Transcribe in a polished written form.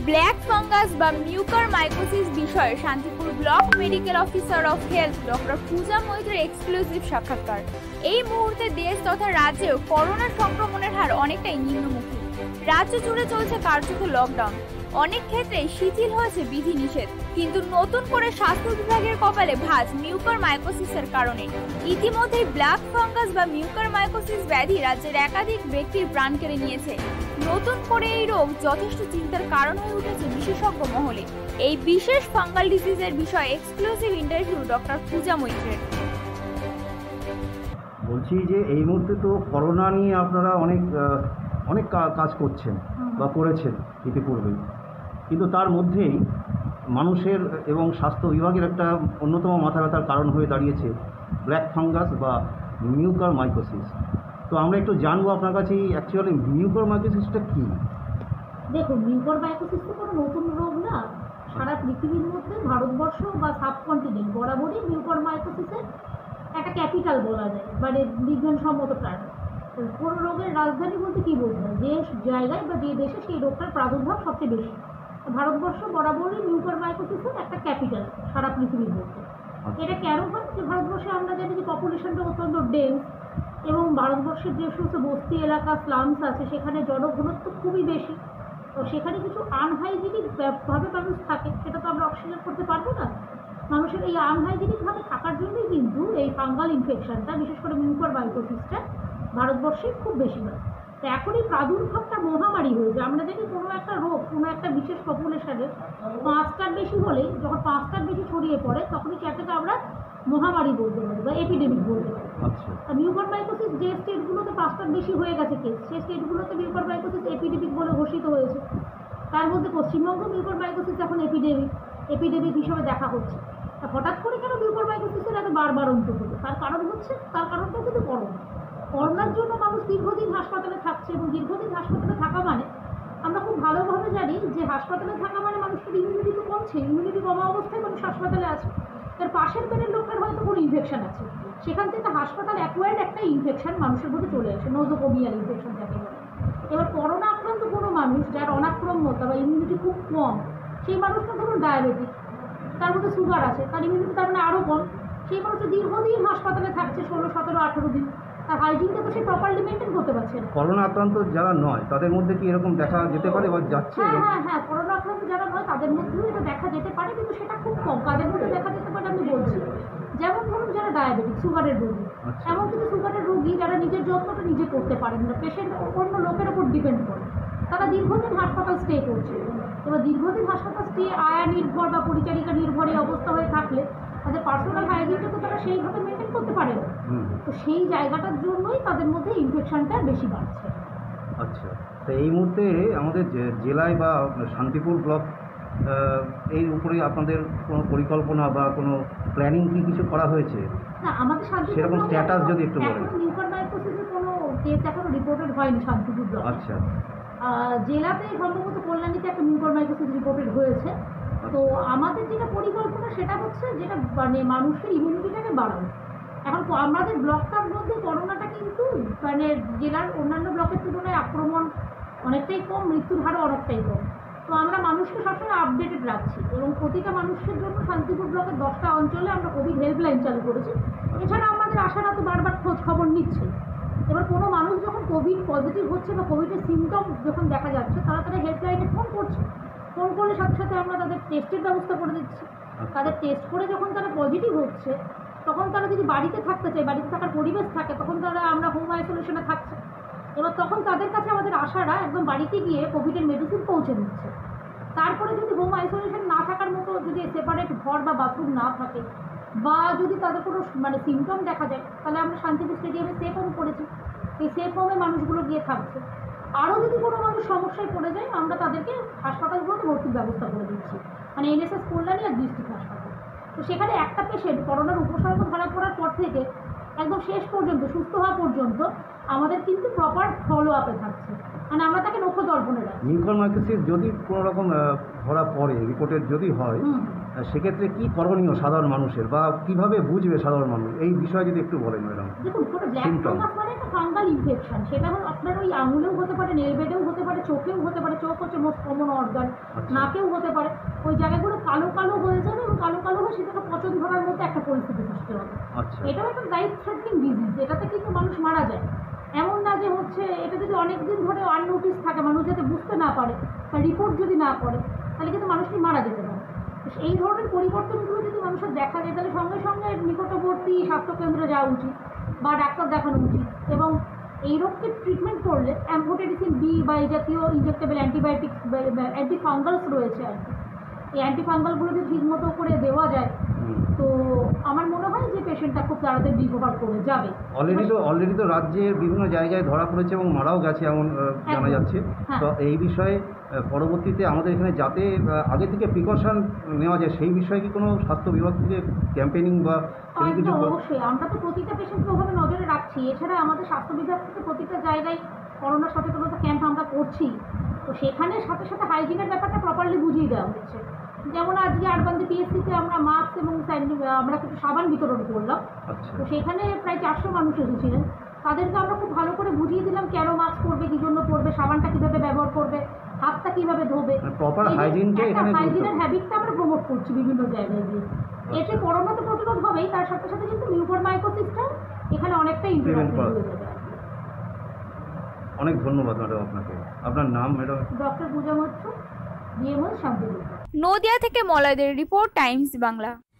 Black fungus বা mucormycosis বিষয়ে Shantipur block medical officer of health doctor Puja মৈত্রের এক্সক্লুসিভ সাক্ষাৎকার। এই মুহূর্তে দেশ তথা রাজ্যেও করোনা সংক্রমণের হার অনেকটাই নিম্নমুখী। রাজ্য জুড়ে চলছে কার্যত লকডাউন, অনেক ক্ষেত্রে শিথিল হয়েছে বিধিনিষেধ, কিন্তু নতুন করে স্বাস্থ্য বিভাগের কপালে ভাঁজ মিউকরমাইকোসিসের কারণে। ইতিমধ্যেই ব্ল্যাক ফাঙ্গাস বা মিউকরমাইকোসিস ব্যাধি রাজ্যের একাধিক ব্যক্তির প্রাণ কেড়ে নিয়েছে। নতুন করে এই রোগ যথেষ্ট চিন্তার কারণ হয়ে উঠেছে বিশেষজ্ঞ মহলে। এই বিশেষ ফাঙ্গাল ডিজিজের বিষয়ে এক্সক্লুসিভ ইন্টারভিউ ডক্টর পূজা মৈত্রের। বলছি যে এই মুহূর্তে তো করোনা নিয়ে আপনারা অনেক কাজ করছেন বা করেছেন ইতিপূর্বেই, কিন্তু তার মধ্যেই মানুষের এবং স্বাস্থ্য বিভাগের একটা অন্যতম মাথা ব্যথার কারণ হয়ে দাঁড়িয়েছে ব্ল্যাক ফাঙ্গাস বা মিউকরমাইকোসিস। তো আমরা একটু জানবো আপনার কাছে অ্যাকচুয়ালি মিউকরমাইকোসিসটা কী। দেখুন, মিউকরমাইকোসিস তো কোনো নতুন রোগ না। সারা পৃথিবীর মধ্যে ভারতবর্ষ বা সাবকন্টিনেন্ট বরাবরই মিউকরমাইকোসিসের একটা ক্যাপিটাল বলা যায়, মানে বিজ্ঞানসম্মত প্রাণী। কোনো রোগের রাজধানী বলতে কী বোঝায়? যে জায়গায় বা যে দেশে সেই রোগটার প্রাদুর্ভাব সবচেয়ে বেশি। ভারতবর্ষ বরাবরই মিউকরমাইকোসিসের একটা ক্যাপিটাল সারা পৃথিবীর মধ্যে। এটা কেন হয়? যে ভারতবর্ষে আমরা জানি যে পপুলেশনটা অত্যন্ত ডেন্স, এবং ভারতবর্ষের যে সমস্ত বস্তি এলাকা স্লামস আছে সেখানে জনঘনত্ব খুবই বেশি। তো সেখানে কিছু আনহাইজিনিক ভাবে মানুষ থাকে, সেটা তো আমরা অস্বীকার করতে পারবো না। মানুষের এই আনহাইজিনিকভাবে থাকার জন্যই কিন্তু এই ফাঙ্গাল ইনফেকশনটা, বিশেষ করে মিউকরমাইকোসিসটা ভারতবর্ষে খুব বেশি হয়। তো এখন এই প্রাদুর্ভাবটা মহামারী হয়ে যায়। আমরা জানি কোনো একটা রোগ কোনো একটা বিশেষ পপুলেশনে 5টার বেশি হলেই, যখন 5টার বেশি ছড়িয়ে পড়ে তখনই সেটাকে আমরা মহামারী বলতে পারি বা এপিডেমিক বলতে পারি। মিউকরমাইকোসিস যে স্টেটগুলোতে 5টার বেশি হয়ে গেছে কেস, সেই স্টেটগুলোতে মিউকরমাইকোসিস এপিডেমিক বলে ঘোষিত হয়েছে। তার মধ্যে পশ্চিমবঙ্গ মিউকরমাইকোসিস এখন এপিডেমিক হিসেবে দেখা হচ্ছে। হঠাৎ করে কেন মিউকরমাইকোসিসের এত বারবারন্ত হলো? তার কারণটাও কিন্তু করোনার জন্য মানুষ দীর্ঘদিন হাসপাতালে থাকছে, এবং দীর্ঘদিন হাসপাতালে থাকা মানে আমরা খুব ভালোভাবে জানি যে হাসপাতালে থাকা মানে মানুষের ইমিউনিটি তো কমছে। ইমিউনিটি কমা অবস্থায় মানুষ হাসপাতালে আছে। তার পাশের বেডের লোকের হয়তো কোনো ইনফেকশন আছে, সেখান থেকে হাসপাতাল অ্যাকোয়ার্ড একটা ইনফেকশন মানুষের মধ্যে চলে আসে, নোজোকোমিয়াল ইনফেকশন যাকে বলে। এবার করোনা আক্রান্ত কোনো মানুষ যার অনাক্রম্যতা বা ইমিউনিটি খুব কম, সেই মানুষটা ধরুন ডায়াবেটিক, তার মধ্যে সুগার আছে, তার ইমিউনিটি তার মানে আরও কম, সেই মানুষটা দীর্ঘদিন হাসপাতালে থাকছে, 16, 17, 18 দিন। তার হাইজিনটা তো সে প্রপারলি মেনটেন করতে পারছে না। করোনা আক্রান্ত যারা নয় তাদের মধ্যে কি এরকম দেখা যেতে পারে বা যাচ্ছে? হ্যাঁ, করোনা আক্রান্ত যারা নয় তাদের মধ্যেও এটা দেখা যেতে পারে, কিন্তু সেটা খুব কম। কাদের মধ্যে দেখা যেতে পারে আমি বলছি, যেমন ধরুন যারা ডায়াবেটিক, সুগারের রোগী, এমন কিছু সুগারের রোগী যারা নিজের যত্নটা নিজে করতে পারেন না, পেশেন্ট অন্য লোকের ওপর ডিপেন্ড করে, তারা দীর্ঘদিন হাসপাতাল স্টে করছে। এবার দীর্ঘদিন হাসপাতাল স্টে আয়া নির্ভর বা পরিচারিকা নির্ভর এই অবস্থা হয়ে থাকলে তাদের পার্সোনাল হাইজিনটা তো তারা সেইভাবে মেনটেন করতে পারে না। তো সেই জায়গাটার জন্যই তাদের মধ্যে ইনফেকশনটা বেশি বাড়ছে। আচ্ছা, তো এই মুহূর্তে আমাদের জেলায় বা শান্তিপুর ব্লক এই উপরে আপনাদের কোনো পরিকল্পনা বা কোনো প্ল্যানিং কি কিছু করা হয়েছে? না, আমাদের শান্তিপুর সেরকম স্ট্যাটাস যদি একটু বলেন। মিউকরমাইকোসিসের কোনো কেস এখনো রিপোর্টেড হয়নি শান্তিপুর ব্লক। আচ্ছা, জেলাতে সম্ভবত কল্যাণীতে একটা মিউকরমাইকোসিস রিপোর্টেড হয়েছে। তো আমাদের যেটা পরিকল্পনা সেটা হচ্ছে যেটা মানে মানুষের ইমিউনিটিটাকে বাড়ানো। এখন আমাদের ব্লকটার মধ্যে করোনাটা কিন্তু মানে জেলার অন্যান্য ব্লকের তুলনায় আক্রমণ অনেকটাই কম, মৃত্যুর হারও অনেকটাই কম। তো আমরা মানুষকে সবসময় আপডেটেড রাখছি, এবং প্রতিটা মানুষের জন্য শান্তিপুর ব্লকের 10টা অঞ্চলে আমরা কোভিড হেল্পলাইন চালু করেছি। এছাড়া আমাদের আশারা তো বারবার খোঁজ খবর নিচ্ছে। এবার কোনো মানুষ যখন কোভিড পজিটিভ হচ্ছে বা কোভিডের সিমটম যখন দেখা যাচ্ছে, তারা হেল্পলাইনে ফোন করছে। ফোন করলে সাথে সাথে আমরা তাদের টেস্টের ব্যবস্থা করে দিচ্ছি। তাদের টেস্ট করে যখন তারা পজিটিভ হচ্ছে, তখন তারা যদি বাড়িতে থাকতে চায়, বাড়িতে থাকার পরিবেশ থাকে, তখন আমরা হোম আইসোলেশনে থাকছে। এবার তখন তাদের কাছে আমাদের আশারা একদম বাড়িতে গিয়ে কোভিডের মেডিসিন পৌঁছে দিচ্ছে। তারপরে যদি হোম আইসোলেশন না থাকার মতো যদি সেপারেট ঘর বা বাথরুম না থাকে, বা যদি তাদের কোনো মানে সিমটম দেখা যায়, তাহলে আমরা শান্তিপুর স্টেডিয়ামে সেফ হোম করেছি। এই সেফ হোমে মানুষগুলো গিয়ে থাকছে। আরও যদি কোনো মানুষ সমস্যায় পড়ে যায়, আমরা তাদেরকে হাসপাতালগুলোতে ভর্তির ব্যবস্থা করে দিচ্ছি, মানে NSS কল্যাণী আর ডিস্ট্রিক্ট হাসপাতাল। তো সেখানে একটা পেশেন্ট করোনার উপসর্গ ধরা পড়ার পর থেকে একদম শেষ পর্যন্ত সুস্থ হওয়া পর্যন্ত আমাদের কিন্তু প্রপার ফলো আপে থাকছে, মানে আমরা তাকে নক্ষদর্পণে রাখছি। মিউকরমাইকোসিস যদি কোনো রকম ধরা পড়ে, রিপোর্টেড যদি হয়, সেক্ষেত্রে কি করণীয় সাধারণ মানুষের, বা কিভাবে বুঝবে সাধারণ মানুষ, এই বিষয়ে যদি একটু বলেন ম্যাডাম। দেখুন, কোনো ব্ল্যাক ফাঙ্গাস মানে না ফাঙ্গাল ইনফেকশন, সেটা আপনার ওই আঙুলেও হতে পারে, নেল বেডেও হতে পারে, চোখেও হতে পারে, চোখ হচ্ছে মোস্ট কমন অর্গান, নাকেও হতে পারে। ওই জায়গাগুলো কালো কালো হয়ে যাবে এবং কালো কালো হয়ে সেটাকে পচন ধরার মতো একটা পরিস্থিতি সৃষ্টি হবে। এটাও একটা লাইফ থ্রেটনিং ডিজিজ, এটাতে কিন্তু মানুষ মারা যায়। এমন না যে হচ্ছে এটা যদি অনেক দিন ধরে আননোটিস থাকে, মানুষ যাতে বুঝতে না পারে বা রিপোর্ট যদি না করে, তাহলে কিন্তু মানুষকে মারা যেতে পারে। এই ধরনের পরিবর্তনগুলো যদি মানুষের দেখা যায়, তাহলে সঙ্গে সঙ্গে নিকটবর্তী স্বাস্থ্যকেন্দ্রে যাওয়া উচিত বা ডাক্তার দেখানো উচিত। এবং এই রোগকে ট্রিটমেন্ট করলে অ্যাম্ফোটেরিসিন বি বা এই জাতীয় ইনজেক্টেবল অ্যান্টিবায়োটিক্স অ্যান্টিফাঙ্গালস রয়েছে আর কি, এই অ্যান্টিফাঙ্গালগুলো যদি ঠিকমতো করে দেওয়া যায়, তো আমার মনে হয় যে পেশেন্টটা খুব তাড়াতাড়ি রিকভার করে যাবে। অলরেডি তো রাজ্যের বিভিন্ন জায়গায় ধরা পড়েছে এবং মারাও গেছে এমন জানা যাচ্ছে। তো এই বিষয়ে পরবর্তীতে আমাদের এখানে যাতে আগে থেকে প্রিকশন নেওয়া যায়, সেই বিষয়ে কি কোনো স্বাস্থ্য বিভাগ থেকে ক্যাম্পেইনিং বা কিছু? অবশ্যই, আমরা তো প্রতিটা পেশেন্টকে ওভাবে নজরে রাখছি। এছাড়া আমাদের স্বাস্থ্য বিভাগ থেকে প্রতিটা জায়গায় করোনা সচেতনতা ক্যাম্প আমরা করছি। তো সেখানে সাথে সাথে হাইজিনের ব্যাপারটা প্রপারলি বুঝিয়ে দেওয়া হচ্ছে। যেমন আজকে আরবান্দি পিএসসিতে আমরা মাস্ক এবং আমরা কিছু সাবান বিতরণ করলাম। তো সেখানে প্রায় 400 মানুষ এসেছিলেন। তাদেরকে আমরা খুব ভালো করে বুঝিয়ে দিলাম কেন মাস্ক পরবে, কী জন্য পরবে, সাবানটা কীভাবে ব্যবহার করবে, হাতটা কীভাবে ধোবে, হাইজিনের হ্যাবিটটা আমরা প্রমোট করছি বিভিন্ন জায়গায় গিয়ে। এতে করোনা তো প্রতিরোধ হবেই, তার সাথে সাথে কিন্তু মিউকরমাইকোসিসটা এখানে অনেকটাই ইমপ্লিমেন্ট হয়ে যাবে। অনেক ধন্যবাদ ম্যাডাম আপনাকে। আপনার নাম madam? Doctor Puja Maitra, BML Shantipur. Nadia থেকে মলয়দের রিপোর্ট, টাইমস বাংলা।